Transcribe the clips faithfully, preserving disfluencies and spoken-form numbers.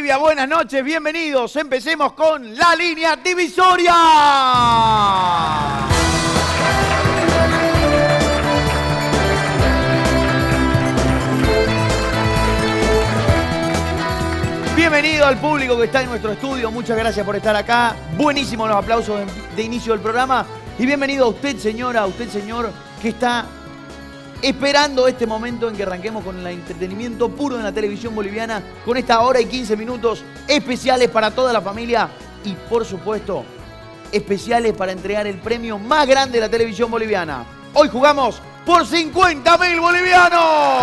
Bolivia, buenas noches, bienvenidos. Empecemos con la línea divisoria. Bienvenido al público que está en nuestro estudio, muchas gracias por estar acá. Buenísimos los aplausos de, de inicio del programa. Y bienvenido a usted, señora, a usted, señor, que está esperando este momento en que arranquemos con el entretenimiento puro en la televisión boliviana, con esta hora y quince minutos especiales para toda la familia y, por supuesto, especiales para entregar el premio más grande de la televisión boliviana. Hoy jugamos por cincuenta mil bolivianos.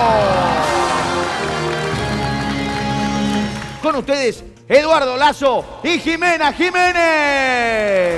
Con ustedes, Eduardo Lazo y Jimena Jiménez.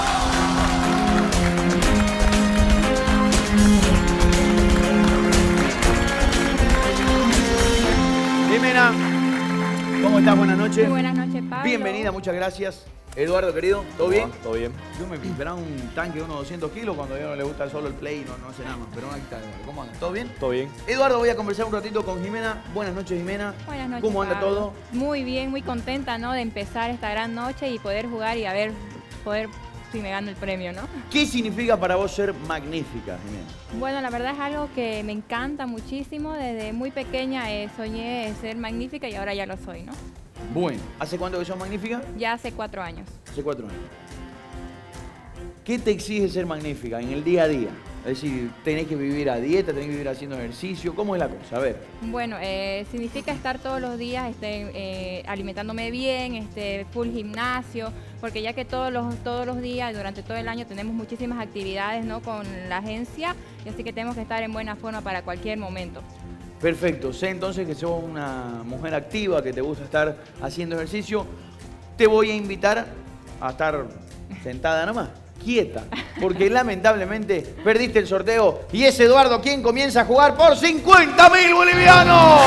Jimena, ¿cómo estás? Buenas noches. Muy buenas noches, Pablo. Bienvenida, muchas gracias. Eduardo, querido, ¿todo bien? Todo bien. Yo me esperaba un tanque de unos doscientos kilos cuando a uno le gusta solo el play y no, no hace nada más. Pero aquí está, ¿cómo andas? ¿Todo bien? Todo bien. Eduardo, voy a conversar un ratito con Jimena. Buenas noches, Jimena. Buenas noches, ¿Cómo anda Pablo. todo? Muy bien, muy contenta, ¿no? De empezar esta gran noche y poder jugar y a ver, poder si me gano el premio, ¿no? ¿Qué significa para vos ser magnífica, Jimena? Bueno, la verdad es algo que me encanta muchísimo. Desde muy pequeña eh, soñé ser magnífica y ahora ya lo soy, ¿no? Bueno, ¿hace cuánto que sos magnífica? Ya hace cuatro años. Hace cuatro años. ¿Qué te exige ser magnífica en el día a día? Es decir, tenés que vivir a dieta, tenés que vivir haciendo ejercicio. ¿Cómo es la cosa? A ver. Bueno, eh, significa estar todos los días este, eh, alimentándome bien, este, full gimnasio, porque ya que todos los, todos los días, durante todo el año, tenemos muchísimas actividades, ¿no? Con la agencia, y así que tenemos que estar en buena forma para cualquier momento. Perfecto. Sé entonces que sos una mujer activa, que te gusta estar haciendo ejercicio. Te voy a invitar a estar sentada nomás, quieta, porque lamentablemente perdiste el sorteo y es Eduardo quien comienza a jugar por cincuenta mil bolivianos.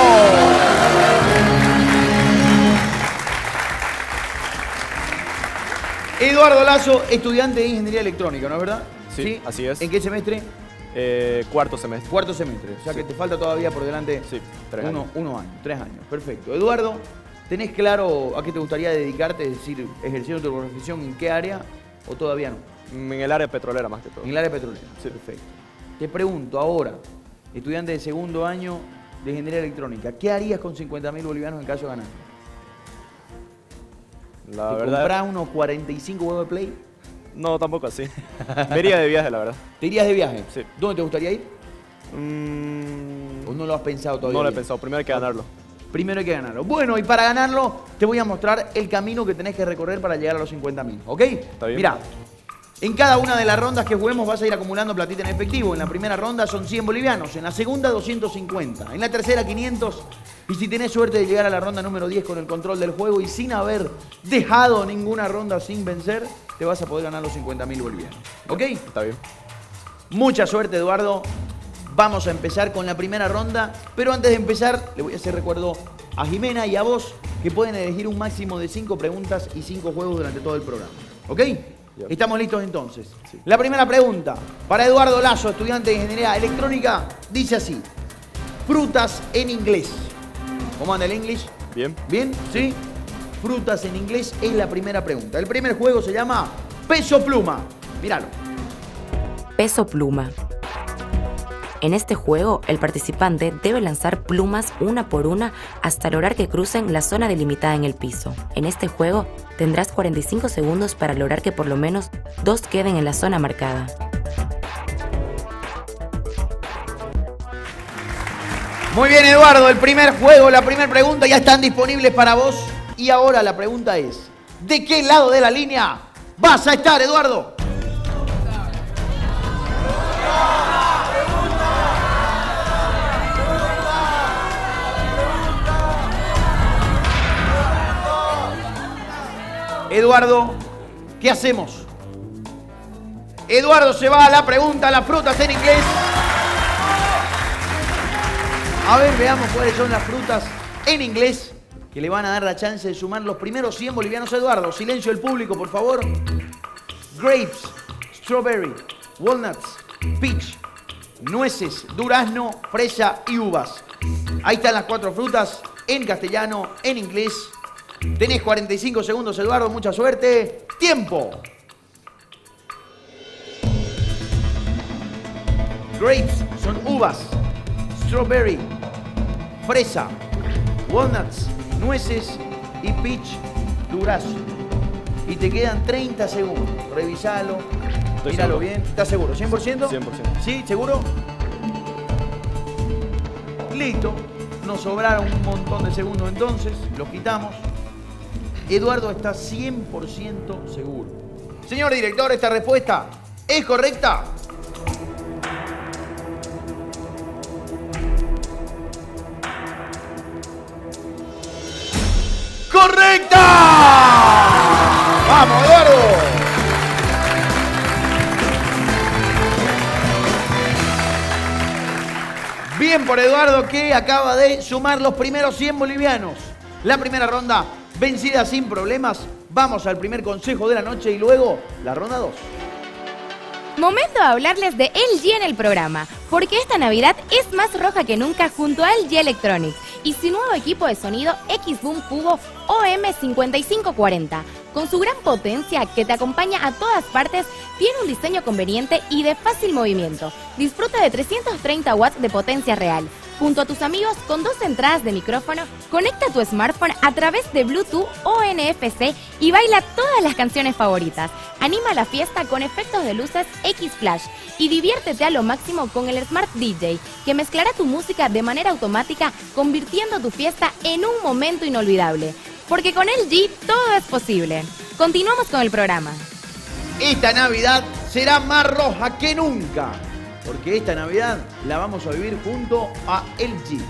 Eduardo Lazo, estudiante de Ingeniería Electrónica, ¿no es verdad? Sí, ¿Sí? Así es. ¿En qué semestre? Eh, cuarto semestre. Cuarto semestre, o sea Sí. que te falta todavía por delante Sí, tres uno, años. uno años, tres años. Perfecto. Eduardo, ¿tenés claro a qué te gustaría dedicarte? Es decir, ejerciendo tu profesión, ¿en qué área o todavía no? En el área petrolera más que todo. En el área petrolera. Sí. Perfecto. Te pregunto ahora, estudiante de segundo año de Ingeniería Electrónica, ¿qué harías con cincuenta mil bolivianos en caso de ganar? La ¿Te verdad. comprás unos cuarenta y cinco huevos de play? No, tampoco así. Me iría de viaje, la verdad. ¿Te irías de viaje? Sí. ¿Dónde te gustaría ir? Mm, ¿O no lo has pensado todavía? no lo he bien? pensado. Primero hay que ganarlo. Primero hay que ganarlo. Bueno, y para ganarlo te voy a mostrar el camino que tenés que recorrer para llegar a los cincuenta mil, ¿ok? Está bien. Mirá, en cada una de las rondas que juguemos vas a ir acumulando platita en efectivo. En la primera ronda son cien bolivianos, en la segunda doscientos cincuenta, en la tercera quinientos. Y si tenés suerte de llegar a la ronda número diez con el control del juego y sin haber dejado ninguna ronda sin vencer, te vas a poder ganar los cincuenta mil bolivianos, ¿ok? Está bien. Mucha suerte, Eduardo. Vamos a empezar con la primera ronda, pero antes de empezar le voy a hacer recuerdo a Jimena y a vos que pueden elegir un máximo de cinco preguntas y cinco juegos durante todo el programa, ¿ok? Ya. ¿Estamos listos entonces? Sí. La primera pregunta para Eduardo Lazo, estudiante de Ingeniería Electrónica, dice así: frutas en inglés. ¿Cómo anda el inglés? Bien. ¿Bien? ¿Sí? Frutas en inglés es la primera pregunta. El primer juego se llama Peso Pluma. Míralo. Peso pluma. En este juego, el participante debe lanzar plumas una por una hasta lograr que crucen la zona delimitada en el piso. En este juego, tendrás cuarenta y cinco segundos para lograr que por lo menos dos queden en la zona marcada. Muy bien, Eduardo, el primer juego, la primera pregunta ya están disponibles para vos. Y ahora la pregunta es, ¿de qué lado de la línea vas a estar, Eduardo? Eduardo, ¿qué hacemos? Eduardo se va a la pregunta, las frutas en inglés. A ver, veamos cuáles son las frutas en inglés que le van a dar la chance de sumar los primeros cien bolivianos a Eduardo. Silencio del público, por favor. Grapes, strawberry, walnuts, peach, nueces, durazno, fresa y uvas. Ahí están las cuatro frutas en castellano, en inglés. Tenés cuarenta y cinco segundos, Eduardo. Mucha suerte. ¡Tiempo! Grapes son uvas. Strawberry, fresa, walnuts, nueces y peach, durazno. Y te quedan treinta segundos. Revisalo, Estoy míralo seguro. bien. ¿Estás seguro? ¿cien por ciento? cien por ciento. ¿Sí? ¿Seguro? Listo. Nos sobraron un montón de segundos entonces. Los quitamos. Eduardo está cien por ciento seguro. Señor director, ¿esta respuesta es correcta? ¡Correcta! ¡Vamos, Eduardo! Bien por Eduardo, que acaba de sumar los primeros cien bolivianos. La primera ronda vencida sin problemas. Vamos al primer consejo de la noche y luego la ronda dos. Momento de hablarles de L G en el programa, porque esta Navidad es más roja que nunca junto a L G Electronics y su nuevo equipo de sonido X-Boom Cubo O M cincuenta y cinco cuarenta. Con su gran potencia que te acompaña a todas partes, tiene un diseño conveniente y de fácil movimiento. Disfruta de trescientos treinta watts de potencia real. Junto a tus amigos con dos entradas de micrófono, conecta tu smartphone a través de Bluetooth o N F C y baila todas las canciones favoritas. Anima la fiesta con efectos de luces X-Flash y diviértete a lo máximo con el Smart D J, que mezclará tu música de manera automática, convirtiendo tu fiesta en un momento inolvidable. Porque con L G todo es posible. Continuamos con el programa. Esta Navidad será más roja que nunca, porque esta Navidad la vamos a vivir junto a L G.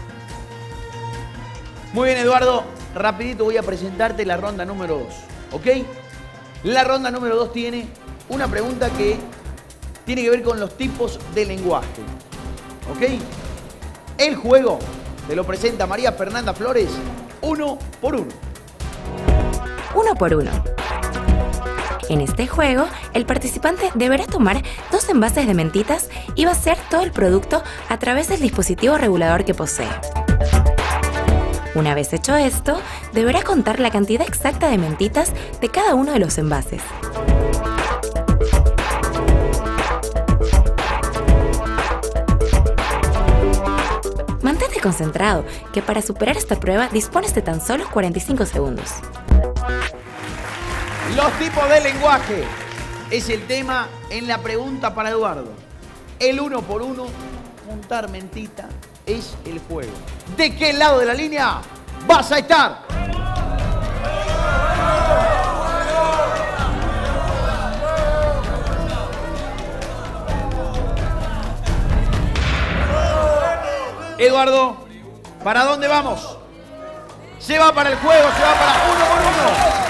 Muy bien, Eduardo. Rapidito voy a presentarte la ronda número dos, ¿ok? La ronda número dos tiene una pregunta que tiene que ver con los tipos de lenguaje, ¿ok? El juego te lo presenta María Fernanda Flores, uno por uno. Uno por uno. En este juego, el participante deberá tomar dos envases de mentitas y vaciar todo el producto a través del dispositivo regulador que posee. Una vez hecho esto, deberá contar la cantidad exacta de mentitas de cada uno de los envases. Mantente concentrado, que para superar esta prueba dispones de tan solo cuarenta y cinco segundos. Los tipos de lenguaje es el tema en la pregunta para Eduardo. El uno por uno, juntar mentita, es el juego. ¿De qué lado de la línea vas a estar? Eduardo, ¿para dónde vamos? Se va para el juego, se va para uno por uno.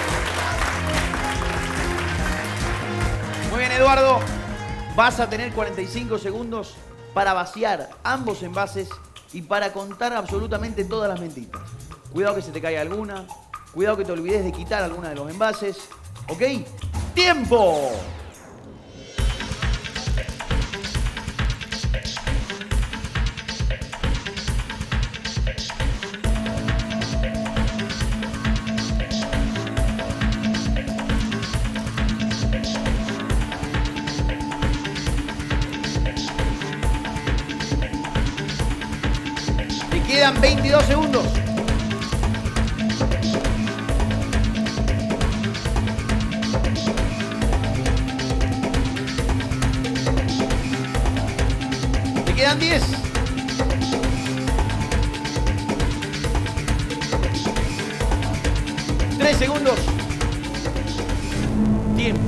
Muy bien, Eduardo. Vas a tener cuarenta y cinco segundos para vaciar ambos envases y para contar absolutamente todas las mentitas. Cuidado que se te caiga alguna. Cuidado que te olvides de quitar alguna de los envases. ¿Ok? ¡Tiempo! Quedan veintidós segundos. Te quedan diez. tres segundos. Tiempo.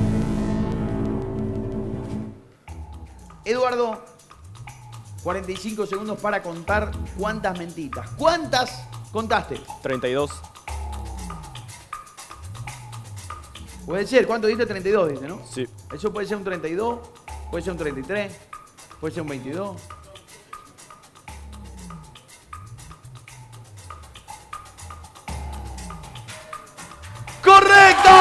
Eduardo, cuarenta y cinco segundos para contar cuántas mentitas. ¿Cuántas contaste? treinta y dos. Puede ser, ¿cuánto diste? treinta y dos, dice, ¿no? Sí. Eso puede ser un treinta y dos, puede ser un treinta y tres, puede ser un veintidós. ¡Correcto!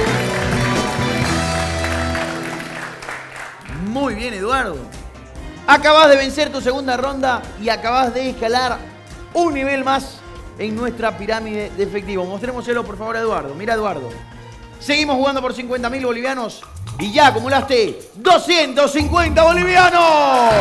Muy bien, Eduardo. Acabás de vencer tu segunda ronda y acabás de escalar un nivel más en nuestra pirámide de efectivo. Mostrémoselo por favor a Eduardo. Mira, Eduardo. Seguimos jugando por cincuenta mil bolivianos y ya acumulaste doscientos cincuenta bolivianos.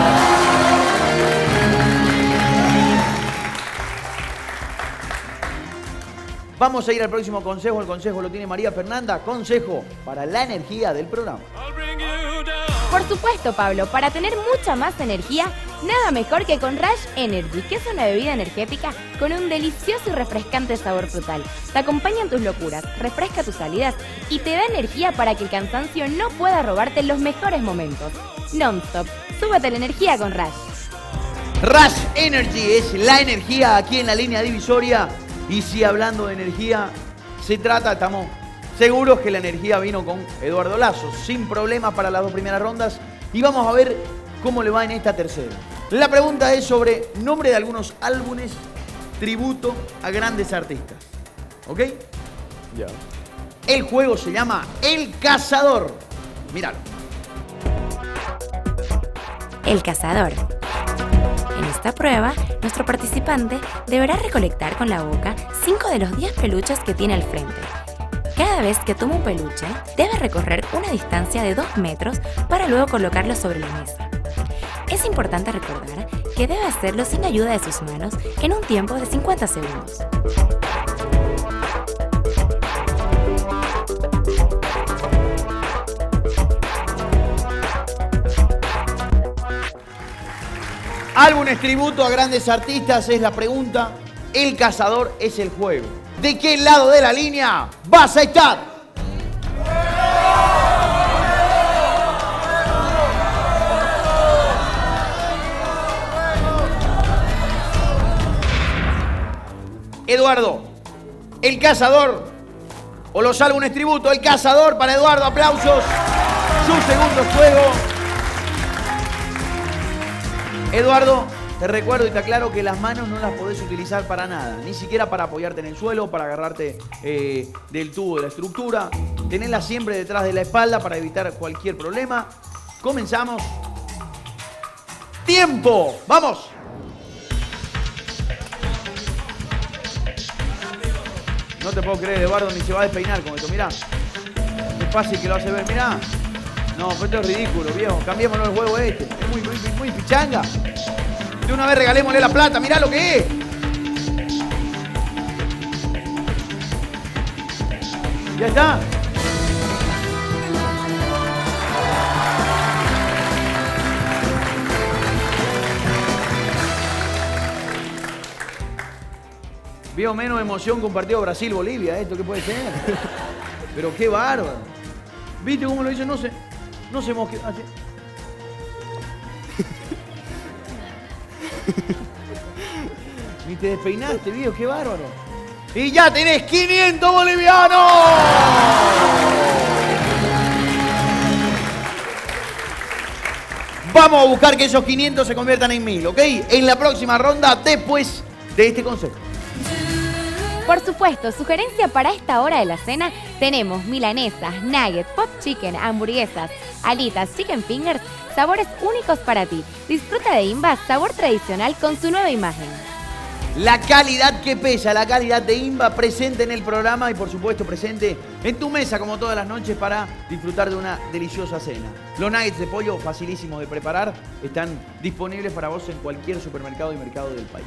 Vamos a ir al próximo consejo. El consejo lo tiene María Fernanda. Consejo para la energía del programa. Por supuesto, Pablo, para tener mucha más energía, nada mejor que con Rush Energy, que es una bebida energética con un delicioso y refrescante sabor frutal. Te acompaña en tus locuras, refresca tus salidas y te da energía para que el cansancio no pueda robarte los mejores momentos. Non-stop, súbete la energía con Rush. Rush Energy es la energía aquí en la línea divisoria. Y si hablando de energía se trata, estamos seguros que la energía vino con Eduardo Lazo, sin problemas para las dos primeras rondas. Y vamos a ver cómo le va en esta tercera. La pregunta es sobre nombre de algunos álbumes tributo a grandes artistas. ¿Ok? Ya. El juego se llama El Cazador. Míralo. El Cazador. En esta prueba, nuestro participante deberá recolectar con la boca cinco de los diez peluches que tiene al frente. Cada vez que toma un peluche, debe recorrer una distancia de dos metros para luego colocarlo sobre la mesa. Es importante recordar que debe hacerlo sin ayuda de sus manos en un tiempo de cincuenta segundos. Álbumes tributo a grandes artistas es la pregunta. El Cazador es el juego. ¿De qué lado de la línea vas a estar? Eduardo, El Cazador o los álbumes tributo. El Cazador para Eduardo, aplausos. Su segundo juego. Eduardo, te recuerdo y te aclaro que las manos no las podés utilizar para nada, ni siquiera para apoyarte en el suelo, para agarrarte eh, del tubo de la estructura. Tenedlas siempre detrás de la espalda para evitar cualquier problema. Comenzamos. ¡Tiempo! ¡Vamos! No te puedo creer, Eduardo, ni se va a despeinar con esto, mirá. Es fácil que lo hace ver, mirá. No, pero esto es ridículo, viejo. Cambiémoslo el juego este. Es muy, muy, muy pichanga. De una vez regalémosle la plata. Mirá lo que es. Ya está. Vio menos emoción que un partido Brasil-Bolivia. ¿Esto qué puede ser? Pero qué bárbaro. ¿Viste cómo lo hizo? No sé. No se mosque. Así. Ni te despeinaste, viejo, qué bárbaro. Y ya tenés quinientos bolivianos. Vamos a buscar que esos quinientos se conviertan en mil, ¿ok? En la próxima ronda, después de este consejo. Por supuesto, sugerencia para esta hora de la cena, tenemos milanesas, nuggets, pop chicken, hamburguesas, alitas, chicken fingers, sabores únicos para ti. Disfruta de Imba, sabor tradicional con su nueva imagen. La calidad que pesa, la calidad de Imba presente en el programa y por supuesto presente en tu mesa como todas las noches para disfrutar de una deliciosa cena. Los nuggets de pollo, facilísimos de preparar, están disponibles para vos en cualquier supermercado y mercado del país.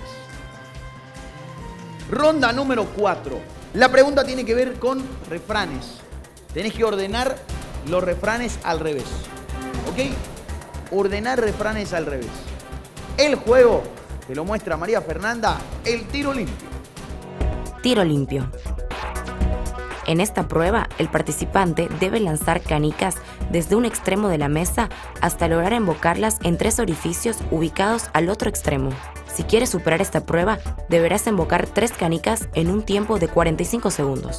Ronda número cuatro. La pregunta tiene que ver con refranes. Tenés que ordenar los refranes al revés. ¿Ok? Ordenar refranes al revés. El juego te lo muestra María Fernanda, el tiro limpio. Tiro limpio. En esta prueba, el participante debe lanzar canicas desde un extremo de la mesa hasta lograr embocarlas en tres orificios ubicados al otro extremo. Si quieres superar esta prueba, deberás embocar tres canicas en un tiempo de cuarenta y cinco segundos.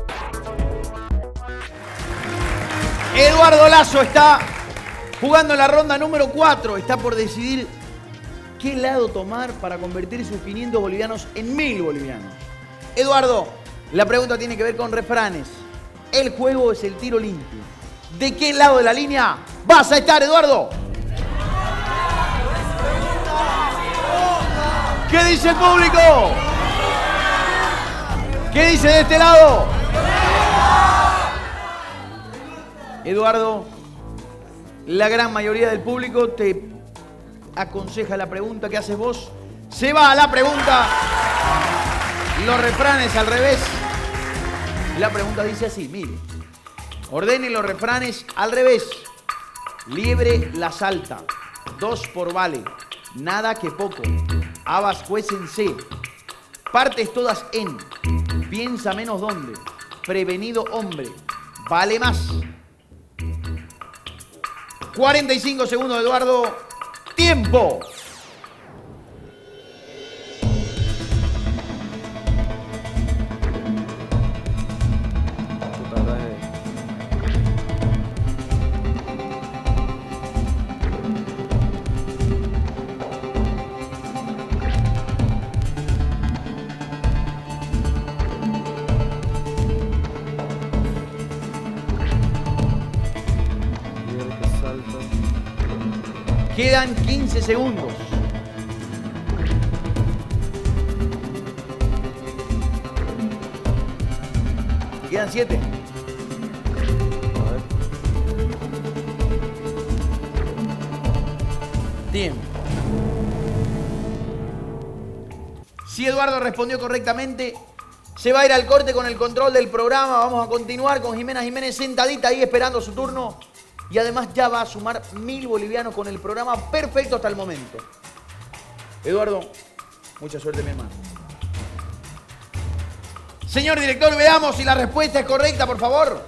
Eduardo Lazo está jugando la ronda número cuatro. Está por decidir qué lado tomar para convertir sus quinientos bolivianos en mil bolivianos. Eduardo, la pregunta tiene que ver con refranes. El juego es el tiro limpio. ¿De qué lado de la línea vas a estar, Eduardo? ¿Qué dice el público? ¿Qué dice de este lado? Eduardo, la gran mayoría del público te aconseja la pregunta que haces vos. Se va a la pregunta. Los refranes al revés. La pregunta dice así, mire. Ordene los refranes al revés. Liebre la salta. Dos por vale. Nada que poco. Habas cuécense. Partes todas en. Piensa menos dónde. Prevenido hombre. Vale más. cuarenta y cinco segundos, Eduardo. ¡Tiempo! Quedan quince segundos. Quedan siete. Tiempo. Si Eduardo respondió correctamente, se va a ir al corte con el control del programa. Vamos a continuar con Jimena Jiménez sentadita ahí esperando su turno. Y además ya va a sumar mil bolivianos con el programa perfecto hasta el momento. Eduardo, mucha suerte, mi hermano. Señor director, veamos si la respuesta es correcta, por favor.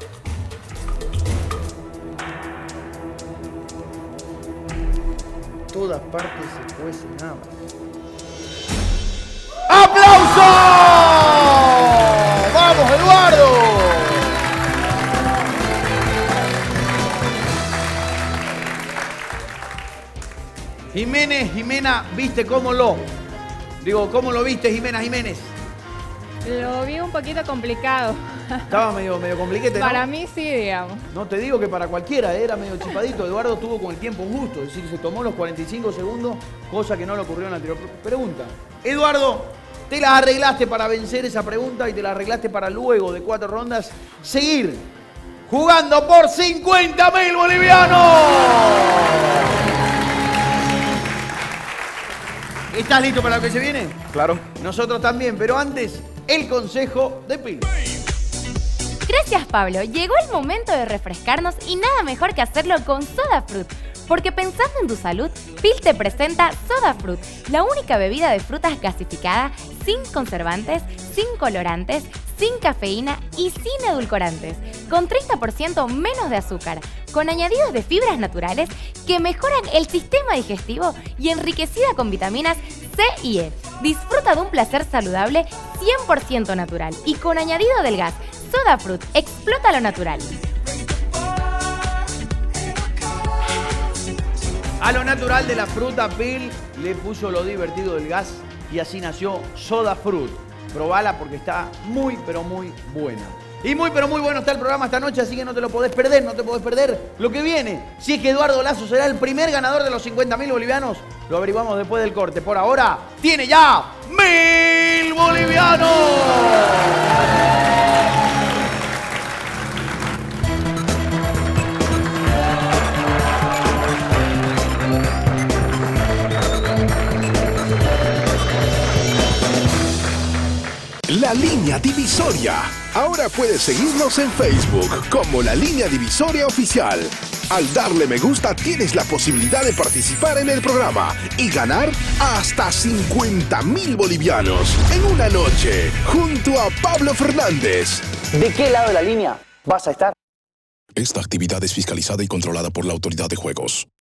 Todas partes se cuecen habas. ¡Aplauso! ¡Vamos, Eduardo! Jiménez, Jimena, ¿viste cómo lo? Digo, ¿cómo lo viste, Jimena Jiménez? Lo vi un poquito complicado. Estaba medio, medio compliquete, ¿no? Para mí sí, digamos. No te digo que para cualquiera, era medio chipadito. Eduardo tuvo con el tiempo un gusto, es decir, se tomó los cuarenta y cinco segundos, cosa que no le ocurrió en la anterior pregunta. Eduardo, te las arreglaste para vencer esa pregunta y te las arreglaste para luego de cuatro rondas seguir jugando por cincuenta mil bolivianos. ¿Estás listo para lo que se viene? Claro. Nosotros también, pero antes, el consejo de Pil. Gracias, Pablo. Llegó el momento de refrescarnos y nada mejor que hacerlo con Soda Fruit. Porque pensando en tu salud, Pil te presenta Soda Fruit, la única bebida de frutas gasificada, sin conservantes, sin colorantes, sin cafeína y sin edulcorantes, con treinta por ciento menos de azúcar, con añadidos de fibras naturales que mejoran el sistema digestivo y enriquecida con vitaminas C y E. Disfruta de un placer saludable cien por ciento natural y con añadido del gas. Soda Fruit, explota lo natural. A lo natural de la fruta, Pil le puso lo divertido del gas y así nació Soda Fruit. Probala porque está muy, pero muy buena. Y muy, pero muy bueno está el programa esta noche, así que no te lo podés perder, no te podés perder lo que viene. Si es que Eduardo Lazo será el primer ganador de los cincuenta mil bolivianos, lo averiguamos después del corte. Por ahora, tiene ya mil bolivianos. La Línea Divisoria. Ahora puedes seguirnos en Facebook como La Línea Divisoria Oficial. Al darle me gusta tienes la posibilidad de participar en el programa y ganar hasta cincuenta mil bolivianos en una noche junto a Pablo Fernández. ¿De qué lado de la línea vas a estar? Esta actividad es fiscalizada y controlada por la Autoridad de Juegos.